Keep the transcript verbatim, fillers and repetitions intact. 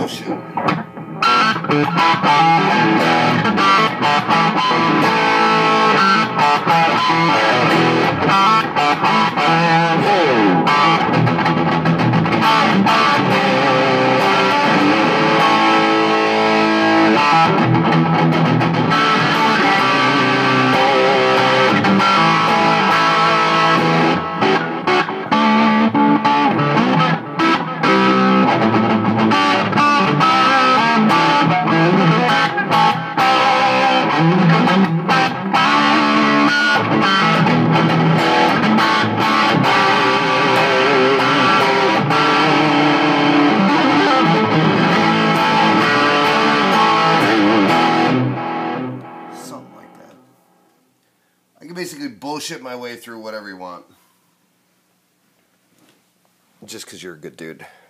bullshit. I can basically bullshit my way through whatever you want. Just because you're a good dude.